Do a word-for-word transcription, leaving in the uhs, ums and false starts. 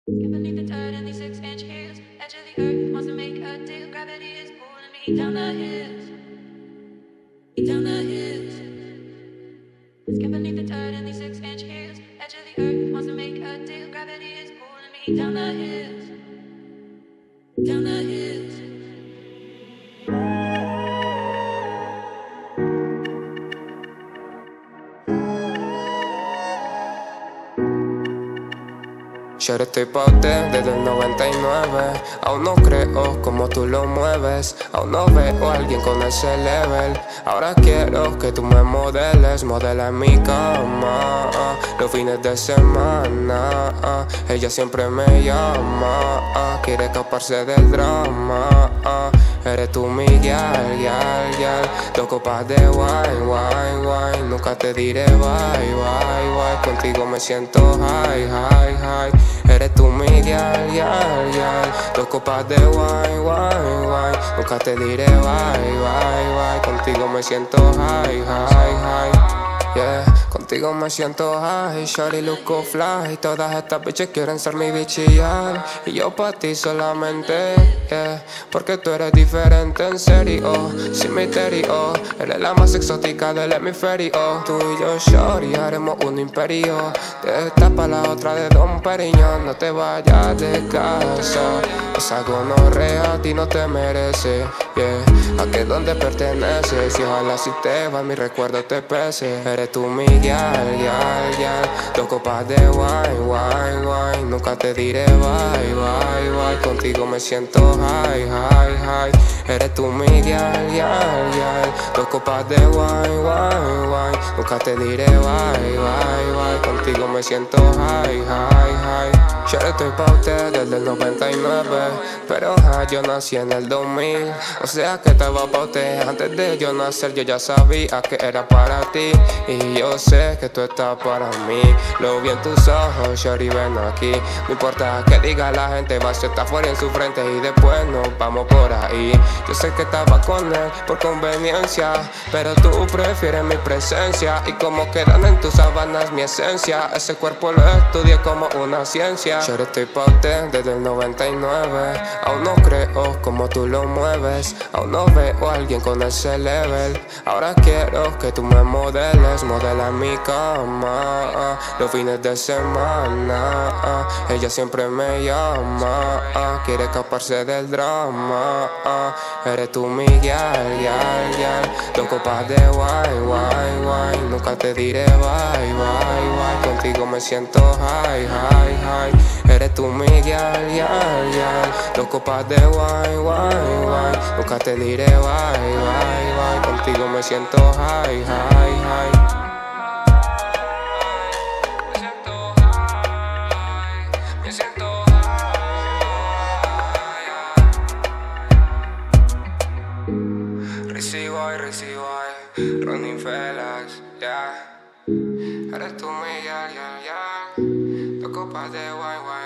Get beneath the dirt in these six-inch heels. Edge of the earth wants to make a deal. Gravity is pulling me down the hills, down the hills. Let's get beneath the dirt in these six-inch heels. Edge of the earth wants to make a deal. Gravity is pulling me down the hills, down the hills. Yo ahora estoy pa' usted desde el noventa y nueve. Aún no creo como tú lo mueves. Aún no veo a alguien con ese level. Ahora quiero que tú me modeles. Modela en mi cama, ah, los fines de semana, ah, ella siempre me llama, ah, quiere escaparse del drama, ah, eres tú mi gal, gal, gal. Dos copas de wine, wine, wine. Nunca te diré bye, bye, bye. Contigo me siento high, high, high. Eres tú mi gal, gal, gal. Dos copas de wine, wine, wine. Nunca te diré bye, bye, bye. Contigo me siento high, high, high. Yeah, contigo me siento high, shorty luzco fly. Todas estas bitches quieren ser mi bichillar. Y yo pa' ti solamente, yeah, porque tú eres diferente en serio, sin misterio. Eres la más exótica del hemisferio. Tú y yo, shorty, haremos un imperio. De esta pa' la otra de Don Periñón. No te vayas de casa, esa gonorrea a ti no te merece, yeah. ¿A qué dónde perteneces? Y ojalá si te va mi recuerdo te pese. Eres tú mi gal, gal, gal. Dos copas de wine, wine, wine. Nunca te diré bye, bye, bye. Contigo me siento high, high, high. Eres tú mi gal, gal, gal. Dos copas de wine, wine, wine. Nunca te diré bye, bye, bye. Contigo me siento high, high, high. Yo estoy pa' usted desde el noventa y nueve, pero ja, yo nací en el dos mil. O sea que estaba pa' usted antes de yo nacer. Yo ya sabía que era para ti y yo sé que tú estás para mí. Lo vi en tus ojos, shorty, ven aquí. No importa que diga la gente, va, si está fuera en su frente y después nos vamos por ahí. Yo sé que estaba con él por conveniencia, pero tú prefieres mi presencia. Y como quedan en tus sábanas mi esencia, ese cuerpo lo estudié como una ciencia. Yo ahora estoy pa' usted desde el noventa y nueve. Aún no creo como tú lo mueves. Aún no veo a alguien con ese level. Ahora quiero que tú me modeles. Modela en mi cama, ah, los fines de semana, ah, ella siempre me llama, ah, quiere escaparse del drama, ah, eres tú mi gal, gal, gal. Dos copas de wine, wine, wine. Nunca te diré bye, bye, bye. Contigo me siento high, high, high. Eres tú mi gal, gal, gal. Dos copas de wine, wine, wine. Nunca te diré bye, bye, bye. Contigo me siento high, high, high. Me siento high, me siento high. Recibo y recibo y running fellas, yeah. Eres tú mi gal, gal, gal. Dos copas de wine, wine.